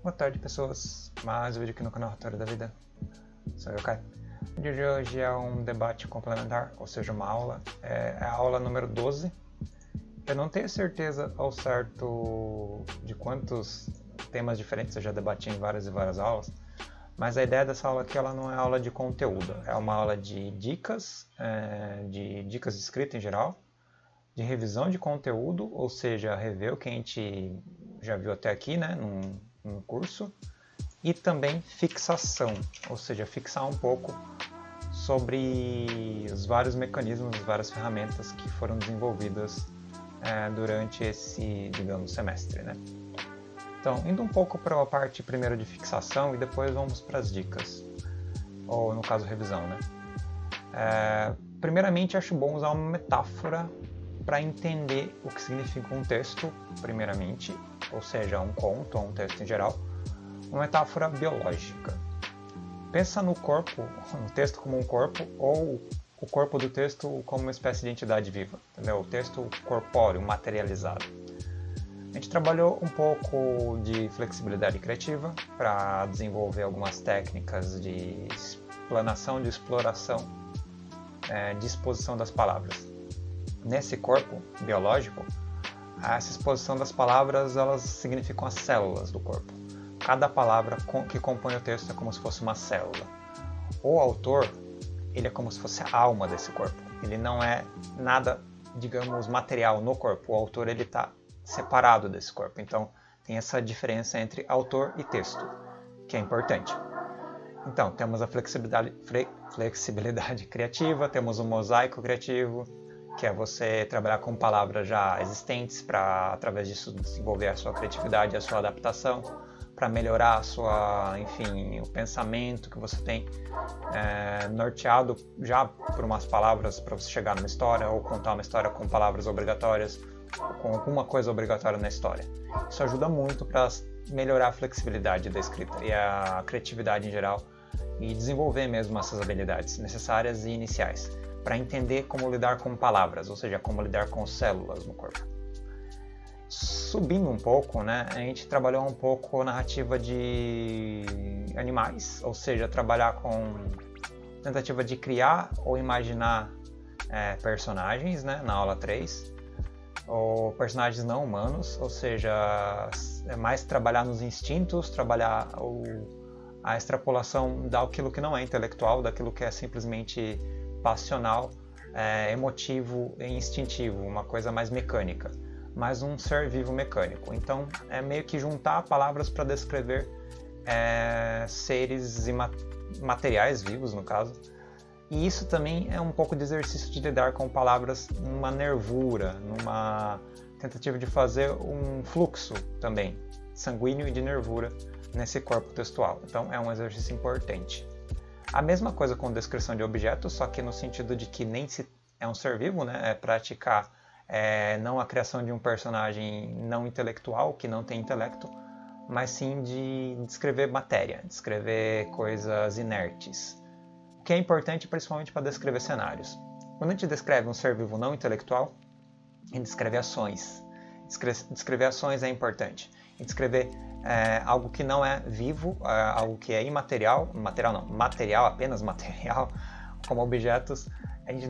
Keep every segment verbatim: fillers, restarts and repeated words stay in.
Boa tarde, pessoas. Mais um vídeo aqui no canal Rotório da Vida. Sou eu, Kai. O vídeo de hoje é um debate complementar, ou seja, uma aula. É a aula número doze. Eu não tenho certeza ao certo de quantos temas diferentes eu já debati em várias e várias aulas, mas a ideia dessa aula aqui ela não é aula de conteúdo, é uma aula de dicas, é, de dicas de escrita em geral, de revisão de conteúdo, ou seja, rever o que a gente já viu até aqui, né, num, num curso, e também fixação, ou seja, fixar um pouco sobre os vários mecanismos, as várias ferramentas que foram desenvolvidas é, durante esse, digamos, semestre, né? Então, indo um pouco para a parte primeiro de fixação e depois vamos para as dicas, ou no caso revisão, né? É, primeiramente, acho bom usar uma metáfora para entender o que significa um texto, primeiramente, ou seja, um conto ou um texto em geral, uma metáfora biológica. Pensa no corpo, no texto como um corpo, ou o corpo do texto como uma espécie de entidade viva, entendeu? O texto corpóreo, materializado. A gente trabalhou um pouco de flexibilidade criativa para desenvolver algumas técnicas de explanação, de exploração, é, de exposição das palavras. Nesse corpo biológico, essa exposição das palavras elas significam as células do corpo. Cada palavra que compõe o texto é como se fosse uma célula. O autor, ele é como se fosse a alma desse corpo. Ele não é nada, digamos, material no corpo. O autor ele está separado desse corpo. Então, tem essa diferença entre autor e texto, que é importante. Então, temos a flexibilidade, flexibilidade criativa, temos o mosaico criativo, que é você trabalhar com palavras já existentes para, através disso, desenvolver a sua criatividade e a sua adaptação, para melhorar a sua, enfim, o pensamento que você tem é, norteado já por umas palavras para você chegar numa história ou contar uma história com palavras obrigatórias, com alguma coisa obrigatória na história. Isso ajuda muito para melhorar a flexibilidade da escrita e a criatividade em geral e desenvolver mesmo essas habilidades necessárias e iniciais para entender como lidar com palavras, ou seja, como lidar com células no corpo. Subindo um pouco, né, a gente trabalhou um pouco a narrativa de animais, ou seja, trabalhar com tentativa de criar ou imaginar é, personagens, né, na aula três, ou personagens não humanos, ou seja, é mais trabalhar nos instintos, trabalhar o, a extrapolação daquilo que não é intelectual, daquilo que é simplesmente passional, é, emotivo e instintivo, uma coisa mais mecânica, mas um ser vivo mecânico. Então, é meio que juntar palavras para descrever é, seres ima- materiais vivos, no caso. E isso também é um pouco de exercício de lidar com palavras numa nervura, numa tentativa de fazer um fluxo também, sanguíneo e de nervura nesse corpo textual. Então, é um exercício importante. A mesma coisa com descrição de objetos, só que no sentido de que nem se é um ser vivo, né? É praticar é, não a criação de um personagem não intelectual, que não tem intelecto, mas sim de descrever matéria, descrever coisas inertes. O que é importante principalmente para descrever cenários. Quando a gente descreve um ser vivo não intelectual, a gente descreve ações. Descrever ações é importante. E descrever é, algo que não é vivo, é, algo que é imaterial, material não, material, apenas material, como objetos, a gente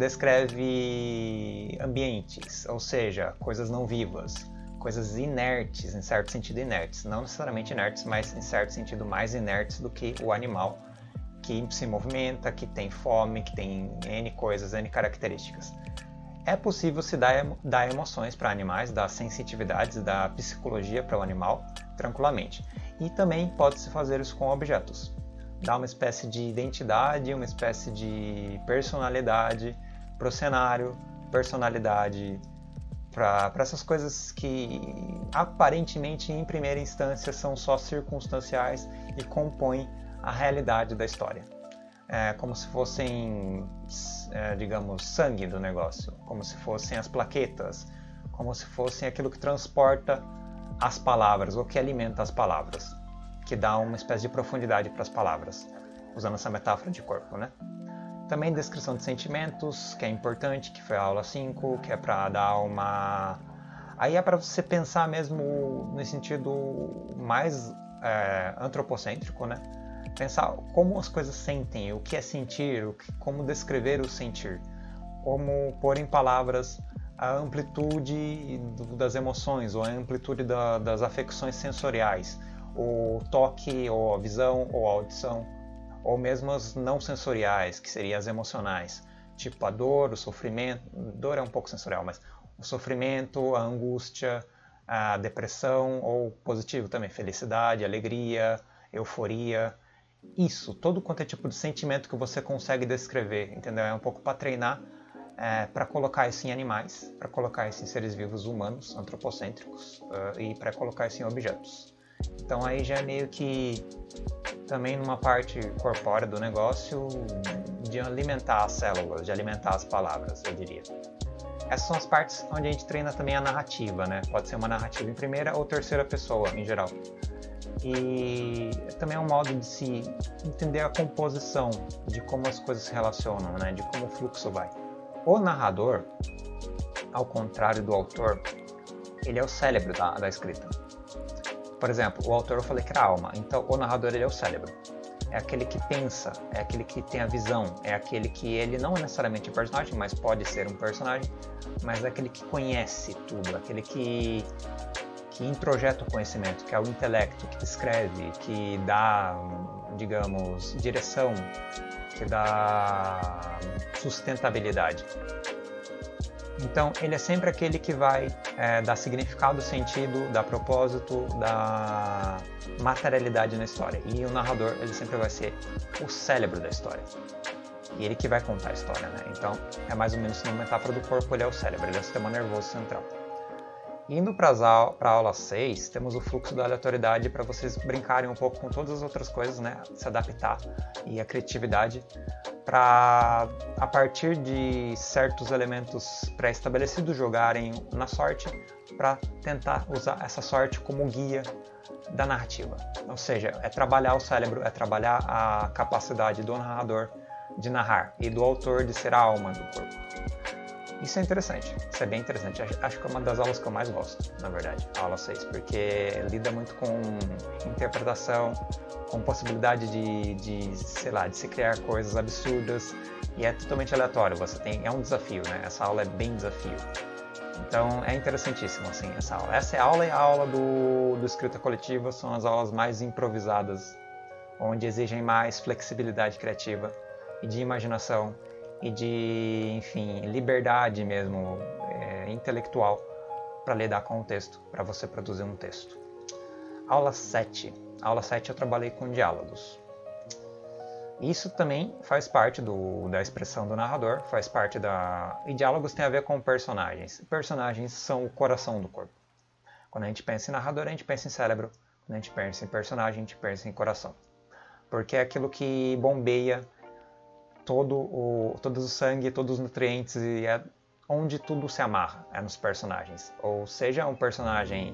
descreve ambientes, ou seja, coisas não vivas, coisas inertes, em certo sentido inertes, não necessariamente inertes, mas em certo sentido mais inertes do que o animal que se movimenta, que tem fome, que tem N coisas, N características. É possível se dar, dar emoções para animais, dar sensitividades, dar psicologia para o animal, tranquilamente. E também pode-se fazer isso com objetos. Dar uma espécie de identidade, uma espécie de personalidade para o cenário, personalidade para essas coisas que aparentemente em primeira instância são só circunstanciais e compõem a realidade da história. É como se fossem, é, digamos, sangue do negócio, como se fossem as plaquetas, como se fossem aquilo que transporta as palavras, ou que alimenta as palavras, que dá uma espécie de profundidade para as palavras, usando essa metáfora de corpo, né? Também descrição de sentimentos, que é importante, que foi a aula cinco, que é para dar uma... Aí é para você pensar mesmo no sentido mais é, antropocêntrico, né? Pensar como as coisas sentem, o que é sentir, o que, como descrever o sentir, como pôr em palavras a amplitude das emoções, ou a amplitude da, das afecções sensoriais, o toque, ou a visão, ou a audição, ou mesmo as não sensoriais, que seriam as emocionais, tipo a dor, o sofrimento. Dor é um pouco sensorial, mas o sofrimento, a angústia, a depressão, ou positivo também, felicidade, alegria, euforia. Isso, todo quanto é tipo de sentimento que você consegue descrever, entendeu? É um pouco para treinar, é, para colocar isso em animais, para colocar isso em seres vivos humanos, antropocêntricos, uh, e para colocar isso em objetos. Então aí já é meio que também numa parte corpórea do negócio de alimentar as células, de alimentar as palavras, eu diria. Essas são as partes onde a gente treina também a narrativa, né? Pode ser uma narrativa em primeira ou terceira pessoa, em geral. E também é um modo de se entender a composição, de como as coisas se relacionam, né? De como o fluxo vai. O narrador, ao contrário do autor, ele é o cérebro da, da escrita. Por exemplo, o autor eu falei que era a alma, então o narrador ele é o cérebro. É aquele que pensa, é aquele que tem a visão, é aquele que ele não é necessariamente um personagem, mas pode ser um personagem, mas é aquele que conhece tudo, aquele que, que introjeta o conhecimento, que é o intelecto, que escreve, que dá, digamos, direção, que dá sustentabilidade. Então, ele é sempre aquele que vai é, dar significado, sentido, dar propósito, dar materialidade na história. E o narrador, ele sempre vai ser o cérebro da história. E ele que vai contar a história, né? Então, é mais ou menos uma metáfora do corpo, ele é o cérebro, ele é o sistema nervoso central. Indo para a aula seis, temos o fluxo da aleatoriedade para vocês brincarem um pouco com todas as outras coisas, né? Se adaptar e a criatividade para, a partir de certos elementos pré-estabelecidos, jogarem na sorte para tentar usar essa sorte como guia da narrativa. Ou seja, é trabalhar o cérebro, é trabalhar a capacidade do narrador de narrar e do autor de ser a alma do corpo. Isso é interessante, isso é bem interessante. Acho que é uma das aulas que eu mais gosto, na verdade, a aula seis, porque lida muito com interpretação, com possibilidade de, de, sei lá, de se criar coisas absurdas, e é totalmente aleatório. Você tem, é um desafio, né? Essa aula é bem desafio. Então é interessantíssimo, assim, essa aula. Essa é a aula e a aula do, do escrita coletiva são as aulas mais improvisadas, onde exigem mais flexibilidade criativa e de imaginação, e de, enfim, liberdade mesmo, é, intelectual, para lidar com o texto, para você produzir um texto. Aula sete. Aula sete eu trabalhei com diálogos. Isso também faz parte do, da expressão do narrador, faz parte da... E diálogos tem a ver com personagens. Personagens são o coração do corpo. Quando a gente pensa em narrador, a gente pensa em cérebro. Quando a gente pensa em personagem, a gente pensa em coração. Porque é aquilo que bombeia todo o, todo o sangue, todos os nutrientes, e é onde tudo se amarra, é nos personagens. Ou seja, um personagem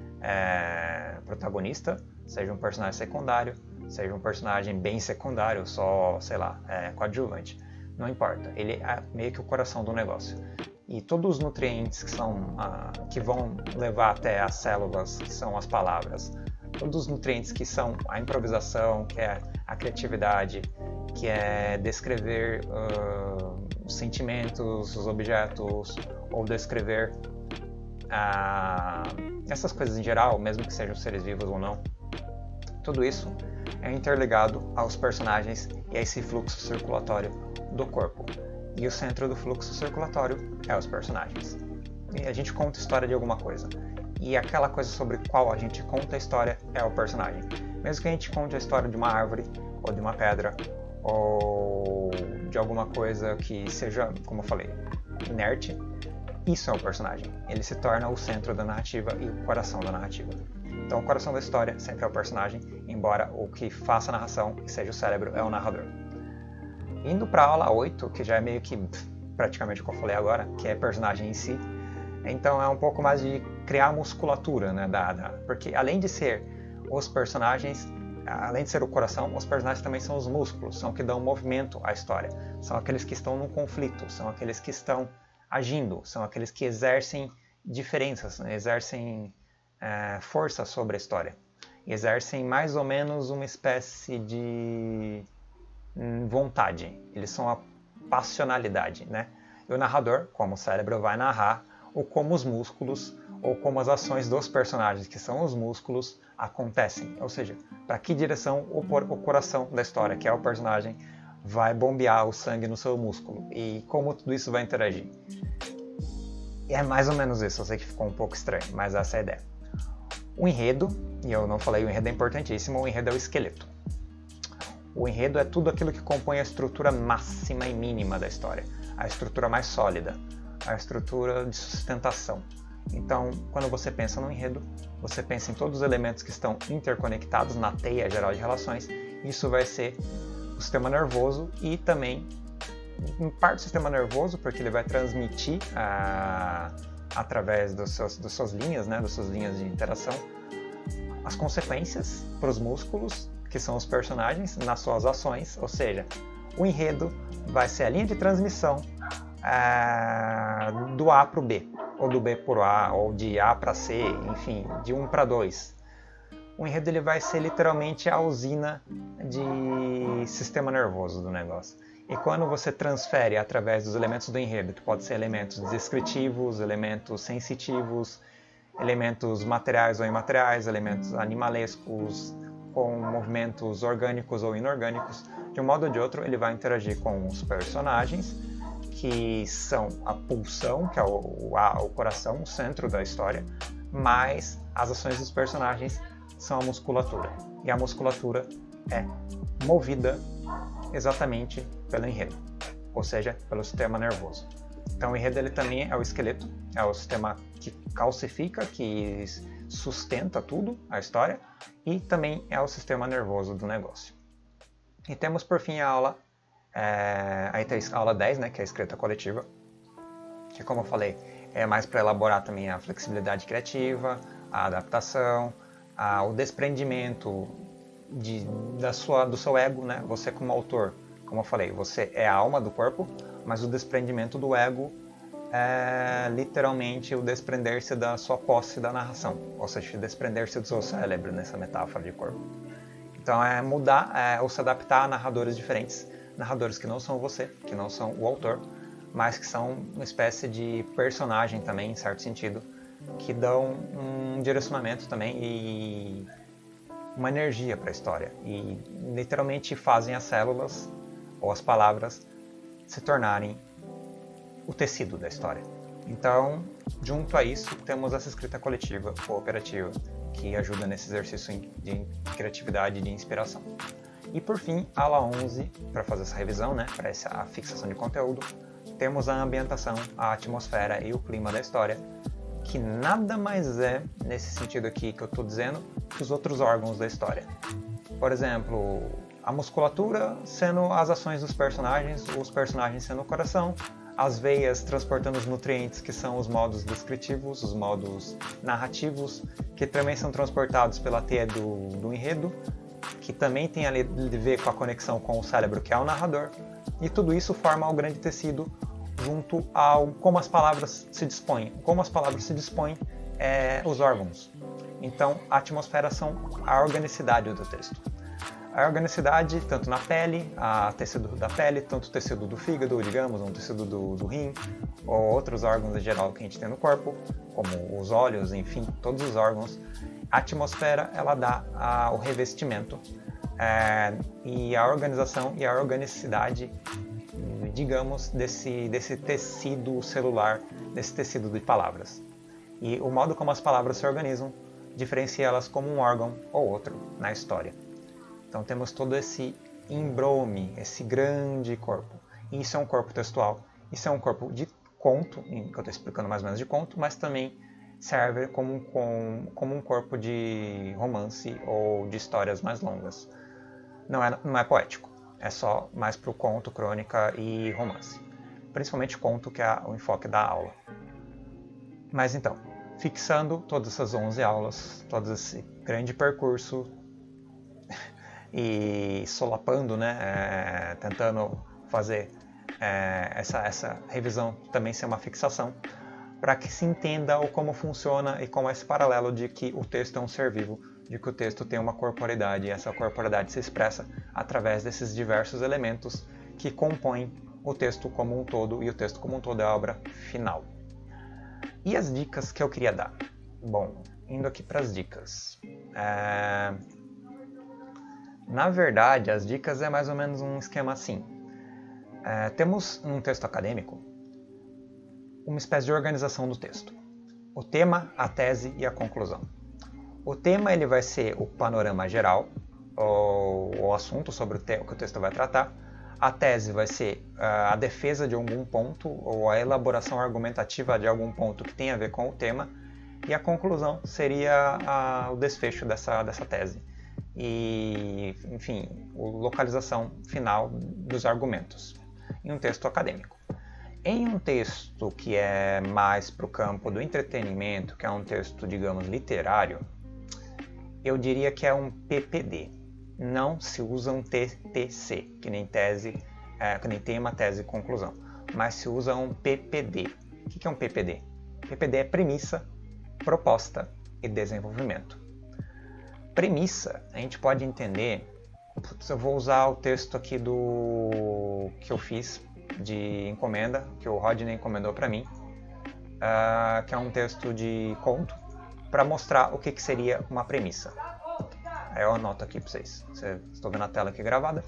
é, protagonista, seja um personagem secundário, seja um personagem bem secundário, só, sei lá, é, coadjuvante. Não importa, ele é meio que o coração do negócio. E todos os nutrientes que, são, ah, que vão levar até as células, que são as palavras, todos os nutrientes que são a improvisação, que é a criatividade, que é descrever uh, os sentimentos, os objetos, ou descrever uh, essas coisas em geral, mesmo que sejam seres vivos ou não. Tudo isso é interligado aos personagens e a esse fluxo circulatório do corpo. E o centro do fluxo circulatório é os personagens. E a gente conta a história de alguma coisa. E aquela coisa sobre qual a gente conta a história é o personagem. Mesmo que a gente conte a história de uma árvore, ou de uma pedra, ou de alguma coisa que seja, como eu falei, inerte, isso é o personagem. Ele se torna o centro da narrativa e o coração da narrativa. Então o coração da história sempre é o personagem, embora o que faça a narração, que seja o cérebro, é o narrador. Indo para a aula oito, que já é meio que praticamente o que eu falei agora, que é personagem em si, então é um pouco mais de criar musculatura, né, da, da, porque além de ser os personagens, além de ser o coração, os personagens também são os músculos, são os que dão movimento à história, são aqueles que estão no conflito, são aqueles que estão agindo, são aqueles que exercem diferenças, né, exercem é, força sobre a história. exercem mais ou menos uma espécie de vontade, eles são a passionalidade, né? E o narrador, como o cérebro, vai narrar ou como os músculos ou como as ações dos personagens, que são os músculos, acontecem. Ou seja, para que direção o, o coração da história, que é o personagem, vai bombear o sangue no seu músculo e como tudo isso vai interagir. E é mais ou menos isso, eu sei que ficou um pouco estranho, mas essa é a ideia. O enredo, e eu não falei, o enredo é importantíssimo, o enredo é o esqueleto. O enredo é tudo aquilo que compõe a estrutura máxima e mínima da história, a estrutura mais sólida, a estrutura de sustentação. Então, quando você pensa no enredo, você pensa em todos os elementos que estão interconectados na teia geral de relações. Isso vai ser o sistema nervoso e também, em parte, o sistema nervoso, porque ele vai transmitir ah, através dos seus, das suas linhas, né, das suas linhas de interação, as consequências para os músculos, que são os personagens, nas suas ações. Ou seja, o enredo vai ser a linha de transmissão ah, do A para o B, ou do B para o A, ou de A para C, enfim, de um para dois. O enredo ele vai ser literalmente a usina de sistema nervoso do negócio. E quando você transfere através dos elementos do enredo, que pode ser elementos descritivos, elementos sensitivos, elementos materiais ou imateriais, elementos animalescos, com movimentos orgânicos ou inorgânicos, de um modo ou de outro ele vai interagir com os personagens, que são a pulsão, que é o, o, a, o coração, o centro da história, mas as ações dos personagens são a musculatura. E a musculatura é movida exatamente pelo enredo, ou seja, pelo sistema nervoso. Então o enredo ele também é o esqueleto, é o sistema que calcifica, que sustenta tudo, a história, e também é o sistema nervoso do negócio. E temos por fim a aula, é, aí tem a aula dez, né, que é a escrita coletiva, que como eu falei, é mais para elaborar também a flexibilidade criativa, a adaptação, a, o desprendimento de, da sua, do seu ego, né? Você como autor, como eu falei, você é a alma do corpo, mas o desprendimento do ego é literalmente o desprender-se da sua posse da narração, ou seja, desprender-se do seu cérebro nessa metáfora de corpo. Então é mudar, é, ou se adaptar a narradores diferentes, narradores que não são você, que não são o autor, mas que são uma espécie de personagem também, em certo sentido, que dão um direcionamento também e uma energia para a história e literalmente fazem as células ou as palavras se tornarem o tecido da história. Então, junto a isso, temos essa escrita coletiva, cooperativa, que ajuda nesse exercício de criatividade e de inspiração. E por fim, a aula onze, para fazer essa revisão, né, para essa fixação de conteúdo, temos a ambientação, a atmosfera e o clima da história, que nada mais é, nesse sentido aqui que eu estou dizendo, que os outros órgãos da história. Por exemplo, a musculatura sendo as ações dos personagens, os personagens sendo o coração, as veias transportando os nutrientes, que são os modos descritivos, os modos narrativos, que também são transportados pela teia do, do enredo, que também tem a ver com a conexão com o cérebro, que é o narrador, e tudo isso forma o grande tecido junto ao como as palavras se dispõem. Como as palavras se dispõem é, os órgãos. Então, a atmosfera são a organicidade do texto. A organicidade, tanto na pele, a tecido da pele, tanto o tecido do fígado, digamos, um tecido do, do rim, ou outros órgãos em geral que a gente tem no corpo, como os olhos, enfim, todos os órgãos. A atmosfera, ela dá a, o revestimento é, e a organização e a organicidade, digamos, desse, desse tecido celular, desse tecido de palavras. E o modo como as palavras se organizam diferencia elas como um órgão ou outro na história. Então temos todo esse embrome, esse grande corpo. E isso é um corpo textual, isso é um corpo de conto, que eu estou explicando mais ou menos de conto, mas também serve como, como, como um corpo de romance ou de histórias mais longas. Não é, não é poético, é só mais para o conto, crônica e romance. Principalmente conto, que é o enfoque da aula. Mas então, fixando todas essas onze aulas, todo esse grande percurso, e solapando, né, é, tentando fazer é, essa, essa revisão também ser uma fixação, para que se entenda o como funciona e como é esse paralelo de que o texto é um ser vivo de que o texto tem uma corporeidade, e essa corporeidade se expressa através desses diversos elementos que compõem o texto como um todo, e o texto como um todo é a obra final. E as dicas que eu queria dar? Bom, indo aqui para as dicas. É... Na verdade, as dicas é mais ou menos um esquema assim. É, temos num texto acadêmico uma espécie de organização do texto. O tema, a tese e a conclusão. O tema ele vai ser o panorama geral, o, o assunto sobre o, te, o que o texto vai tratar. A tese vai ser uh, a defesa de algum ponto ou a elaboração argumentativa de algum ponto que tem a ver com o tema. E a conclusão seria uh, o desfecho dessa, dessa tese. E, enfim, a localização final dos argumentos em um texto acadêmico. Em um texto que é mais para o campo do entretenimento, que é um texto, digamos, literário, eu diria que é um P P D. Não se usa um T T C, que nem tese, é, que nem tema, tese e conclusão, mas se usa um P P D. O que é um P P D? P P D é premissa, proposta e desenvolvimento. Premissa, a gente pode entender, eu vou usar o texto aqui do que eu fiz de encomenda, que o Rodney encomendou para mim, uh, que é um texto de conto, para mostrar o que, que seria uma premissa. Aí eu anoto aqui para vocês, vocês estão vendo a tela aqui gravada.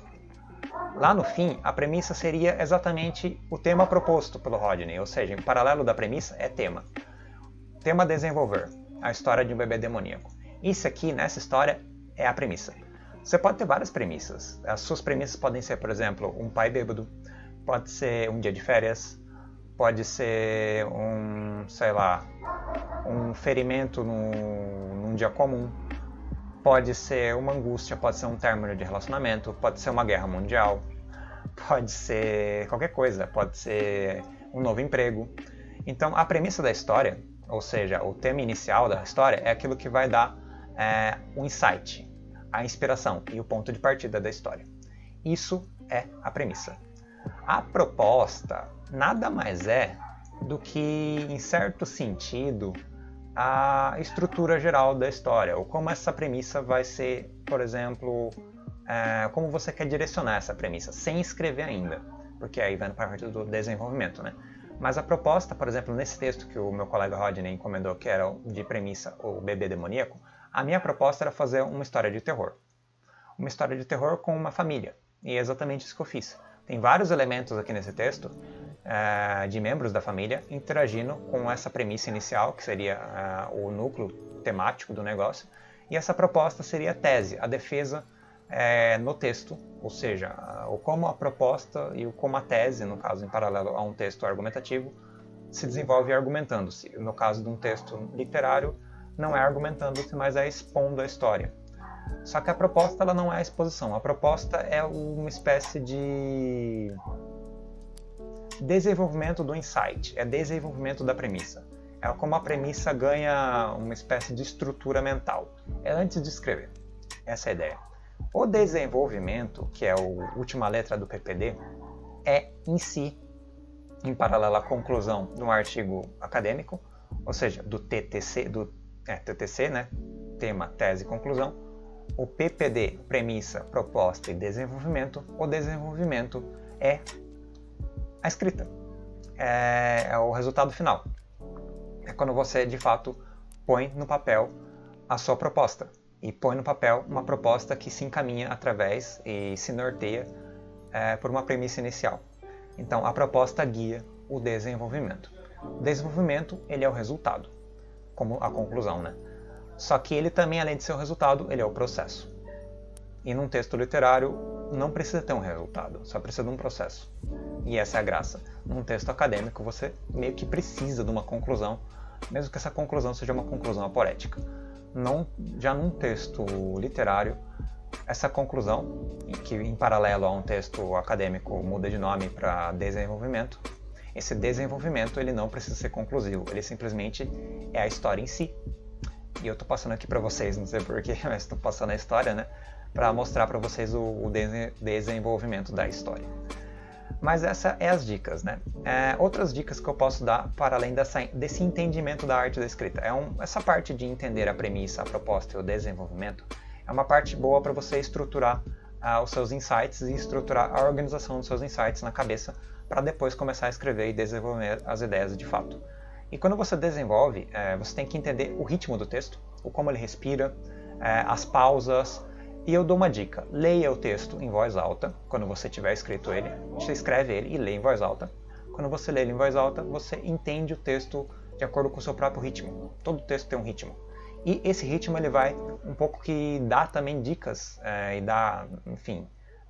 Lá no fim, a premissa seria exatamente o tema proposto pelo Rodney, ou seja, em paralelo da premissa é tema. Tema a desenvolver, a história de um bebê demoníaco. Isso aqui, nessa história, é a premissa. Você pode ter várias premissas. As suas premissas podem ser, por exemplo, um pai bêbado, pode ser um dia de férias, pode ser um, sei lá, um ferimento num, num dia comum, pode ser uma angústia, pode ser um término de relacionamento, pode ser uma guerra mundial, pode ser qualquer coisa, pode ser um novo emprego. Então, a premissa da história, ou seja, o tema inicial da história, é aquilo que vai dar é, o insight, a inspiração e o ponto de partida da história. Isso é a premissa. A proposta nada mais é do que, em certo sentido, a estrutura geral da história, ou como essa premissa vai ser, por exemplo, é, como você quer direcionar essa premissa, sem escrever ainda, porque aí vai para a parte do desenvolvimento, né? Mas a proposta, por exemplo, nesse texto que o meu colega Rodney encomendou, que era de premissa o bebê demoníaco, a minha proposta era fazer uma história de terror. Uma história de terror com uma família, e é exatamente isso que eu fiz. Tem vários elementos aqui nesse texto uh, de membros da família interagindo com essa premissa inicial, que seria uh, o núcleo temático do negócio, e essa proposta seria a tese, a defesa uh, no texto, ou seja, uh, o como a proposta e o como a tese, no caso em paralelo a um texto argumentativo, se desenvolve argumentando-se. No caso de um texto literário, não é argumentando-se, mas é expondo a história. Só que a proposta ela não é a exposição, a proposta é uma espécie de desenvolvimento do insight, é desenvolvimento da premissa. É como a premissa ganha uma espécie de estrutura mental, é antes de escrever, essa é a ideia. O desenvolvimento, que é a última letra do P P D, é em si, em paralelo à conclusão de um artigo acadêmico, ou seja, do T T C, do é, T T C, né? Tema, tese e conclusão. O P P D, premissa, proposta e desenvolvimento, o desenvolvimento é a escrita, é, é o resultado final. É quando você, de fato, põe no papel a sua proposta, e põe no papel uma proposta que se encaminha através e se norteia é, por uma premissa inicial. Então, a proposta guia o desenvolvimento. O desenvolvimento, ele é o resultado, como a conclusão, né? Só que ele também, além de ser o resultado, ele é o processo. E num texto literário, não precisa ter um resultado, só precisa de um processo. E essa é a graça. Num texto acadêmico, você meio que precisa de uma conclusão, mesmo que essa conclusão seja uma conclusão aporética. Não, já num texto literário, essa conclusão, que em paralelo a um texto acadêmico muda de nome para desenvolvimento, esse desenvolvimento ele não precisa ser conclusivo, ele simplesmente é a história em si. E eu estou passando aqui para vocês, não sei porquê, mas estou passando a história, né? Para mostrar para vocês o, o de desenvolvimento da história. Mas essa é as dicas, né? É, outras dicas que eu posso dar para além dessa, desse entendimento da arte da escrita. É um, essa parte de entender a premissa, a proposta e o desenvolvimento é uma parte boa para você estruturar uh, os seus insights e estruturar a organização dos seus insights na cabeça para depois começar a escrever e desenvolver as ideias de fato. E quando você desenvolve, é, você tem que entender o ritmo do texto, o como ele respira, é, as pausas. E eu dou uma dica: leia o texto em voz alta, quando você tiver escrito ele, você escreve ele e lê em voz alta. Quando você lê ele em voz alta, você entende o texto de acordo com o seu próprio ritmo. Todo texto tem um ritmo. E esse ritmo ele vai um pouco que dá também dicas é, e dá, enfim,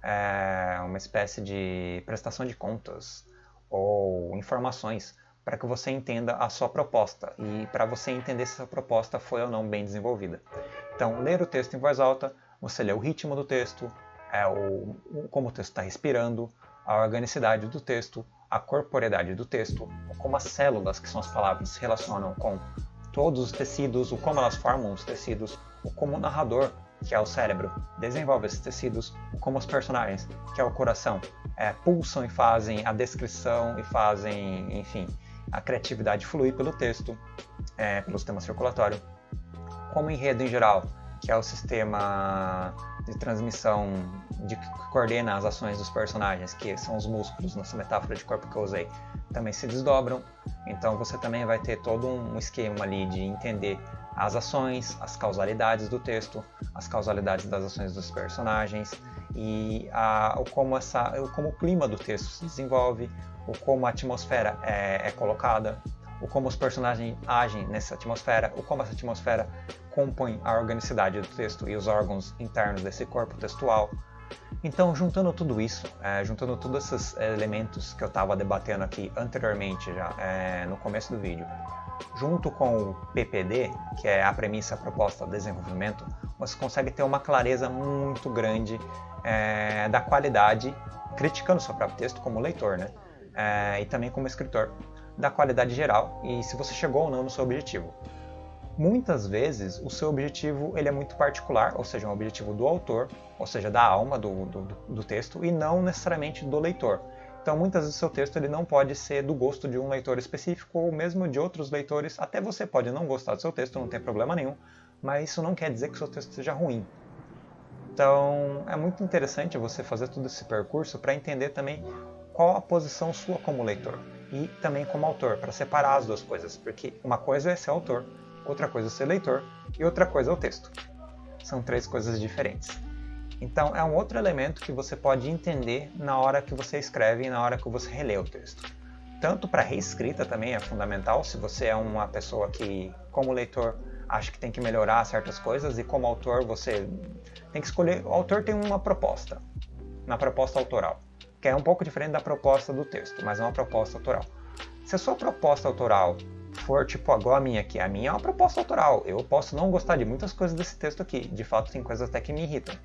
é, uma espécie de prestação de contas ou informações para que você entenda a sua proposta e para você entender se a proposta foi ou não bem desenvolvida. Então, ler o texto em voz alta, você lê o ritmo do texto, é, o, o, como o texto está respirando, a organicidade do texto, a corporeidade do texto, como as células, que são as palavras, se relacionam com todos os tecidos, o como elas formam os tecidos, o como o narrador, que é o cérebro, desenvolve esses tecidos, o como os personagens, que é o coração, é, pulsam e fazem a descrição e fazem, enfim, a criatividade fluir pelo texto, é, pelo sistema circulatório, como o enredo em geral, que é o sistema de transmissão de que coordena as ações dos personagens, que são os músculos, nessa metáfora de corpo que eu usei, também se desdobram. Então você também vai ter todo um esquema ali de entender as ações, as causalidades do texto, as causalidades das ações dos personagens e a, o, como essa, o como o clima do texto se desenvolve, o como a atmosfera é, é colocada, o como os personagens agem nessa atmosfera, o como essa atmosfera compõe a organicidade do texto e os órgãos internos desse corpo textual. Então, juntando tudo isso, é, juntando todos esses elementos que eu estava debatendo aqui anteriormente, já é, no começo do vídeo, junto com o P P D, que é a premissa, proposta, desenvolvimento, você consegue ter uma clareza muito grande é, da qualidade, criticando o seu próprio texto como leitor, né? É, e também como escritor, da qualidade geral e se você chegou ou não no seu objetivo. Muitas vezes o seu objetivo ele é muito particular, ou seja, um objetivo do autor, ou seja, da alma do, do, do texto e não necessariamente do leitor. Então muitas vezes o seu texto ele não pode ser do gosto de um leitor específico ou mesmo de outros leitores. Até você pode não gostar do seu texto, não tem problema nenhum, mas isso não quer dizer que o seu texto seja ruim. Então é muito interessante você fazer todo esse percurso para entender também qual a posição sua como leitor e também como autor, para separar as duas coisas, porque uma coisa é ser autor, outra coisa é ser leitor e outra coisa é o texto. São três coisas diferentes. Então é um outro elemento que você pode entender na hora que você escreve e na hora que você relê o texto. Tanto para reescrita também é fundamental, se você é uma pessoa que, como leitor, acha que tem que melhorar certas coisas e como autor você tem que escolher. O autor tem uma proposta, uma proposta autoral, que é um pouco diferente da proposta do texto, mas é uma proposta autoral. Se a sua proposta autoral for tipo igual a minha aqui, a minha é uma proposta autoral, eu posso não gostar de muitas coisas desse texto aqui, de fato tem coisas até que me irritam,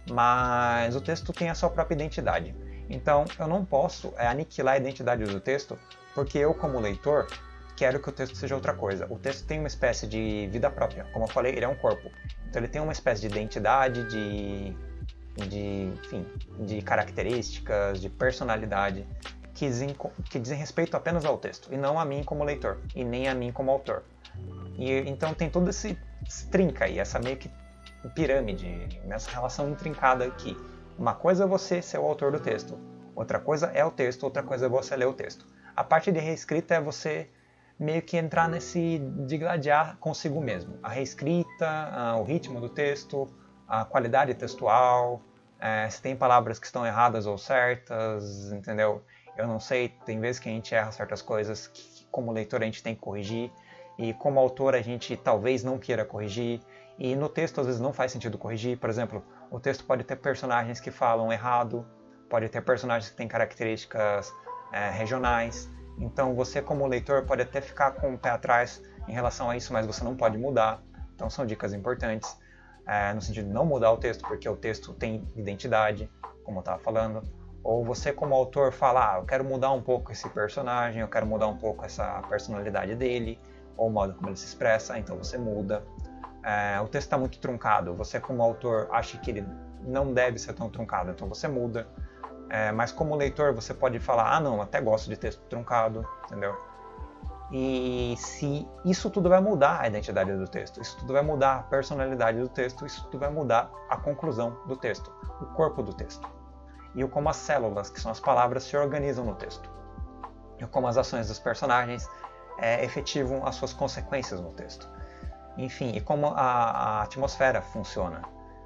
mas o texto tem a sua própria identidade. Então eu não posso é, aniquilar a identidade do texto, porque eu como leitor quero que o texto seja outra coisa. O texto tem uma espécie de vida própria, como eu falei, ele é um corpo, então ele tem uma espécie de identidade, de de, enfim, de características, de personalidade que dizem, que dizem respeito apenas ao texto e não a mim como leitor e nem a mim como autor. E então tem todo esse, esse trinca aí, essa meio que pirâmide, nessa relação intrincada aqui. Uma coisa é você ser o autor do texto, outra coisa é o texto, outra coisa é você ler o texto. A parte de reescrita é você meio que entrar nesse digladiar consigo mesmo. A reescrita, o ritmo do texto, a qualidade textual, é, se tem palavras que estão erradas ou certas, entendeu? Eu não sei, tem vezes que a gente erra certas coisas que como leitor a gente tem que corrigir, e como autor a gente talvez não queira corrigir, e no texto às vezes não faz sentido corrigir. Por exemplo, o texto pode ter personagens que falam errado, pode ter personagens que têm características é, regionais, então você como leitor pode até ficar com o pé atrás em relação a isso, mas você não pode mudar. Então são dicas importantes. É, no sentido de não mudar o texto, porque o texto tem identidade, como eu estava falando. Ou você como autor fala, ah, eu quero mudar um pouco esse personagem, eu quero mudar um pouco essa personalidade dele, ou o modo como ele se expressa, então você muda. É, o texto está muito truncado, você como autor acha que ele não deve ser tão truncado, então você muda. É, mas como leitor você pode falar, ah não, até gosto de texto truncado, entendeu? E se isso tudo vai mudar a identidade do texto, isso tudo vai mudar a personalidade do texto, isso tudo vai mudar a conclusão do texto, o corpo do texto. E como as células, que são as palavras, se organizam no texto. E como as ações dos personagens é, efetivam as suas consequências no texto. Enfim, e como a, a atmosfera funciona.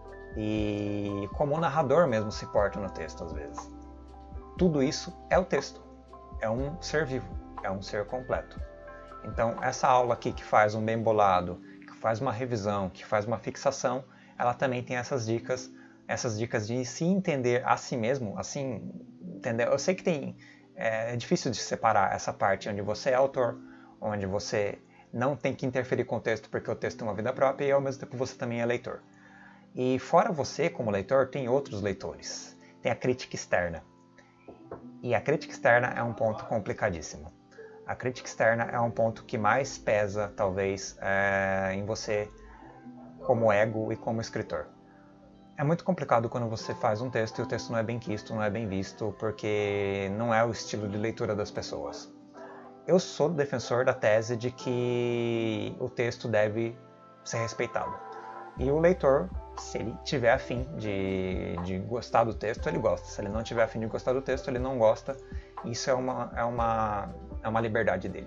E como o narrador mesmo se porta no texto, às vezes. Tudo isso é o texto. É um ser vivo, é um ser completo. Então, essa aula aqui que faz um bem bolado, que faz uma revisão, que faz uma fixação, ela também tem essas dicas, essas dicas de se entender a si mesmo, assim, entendeu? Eu sei que tem, é, é difícil de separar essa parte onde você é autor, onde você não tem que interferir com o texto porque o texto tem uma vida própria e ao mesmo tempo você também é leitor. E fora você, como leitor, tem outros leitores. Tem a crítica externa. E a crítica externa é um ponto complicadíssimo. A crítica externa é um ponto que mais pesa, talvez, é, em você como ego e como escritor. É muito complicado quando você faz um texto e o texto não é bem quisto, não é bem visto, porque não é o estilo de leitura das pessoas. Eu sou defensor da tese de que o texto deve ser respeitado. E o leitor, se ele tiver afim de, de gostar do texto, ele gosta. Se ele não tiver afim de gostar do texto, ele não gosta. Isso é uma, é uma, é uma liberdade dele.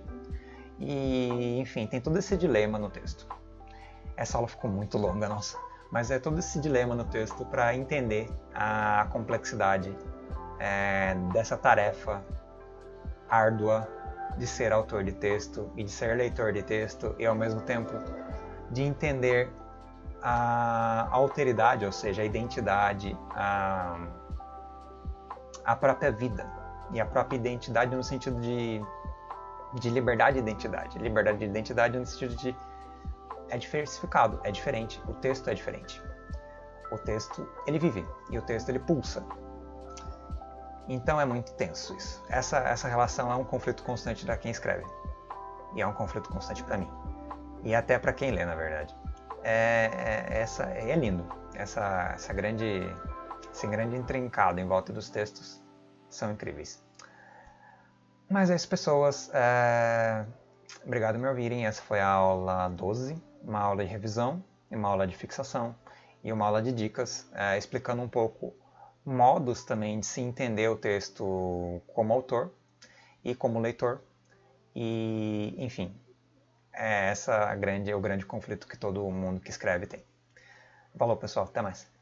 E, enfim, tem todo esse dilema no texto. Essa aula ficou muito longa, nossa. Mas é todo esse dilema no texto para entender a complexidade é, dessa tarefa árdua de ser autor de texto e de ser leitor de texto e, ao mesmo tempo, de entender a alteridade, ou seja, a identidade, a, a própria vida e a própria identidade no sentido de, de liberdade de identidade. Liberdade de identidade no sentido de é diversificado, é diferente, o texto é diferente. O texto, ele vive e o texto, ele pulsa. Então é muito tenso isso. Essa, essa relação é um conflito constante para quem escreve. E é um conflito constante para mim. E até para quem lê, na verdade. É, é, essa, é lindo. Essa, essa grande, esse grande intrincado em volta dos textos são incríveis. Mas é isso, pessoas. É... Obrigado por me ouvirem. Essa foi a aula doze. Uma aula de revisão, uma aula de fixação e uma aula de dicas, é, explicando um pouco modos também de se entender o texto como autor e como leitor. E, enfim, é essa a grande, o grande conflito que todo mundo que escreve tem. Falou, pessoal, até mais.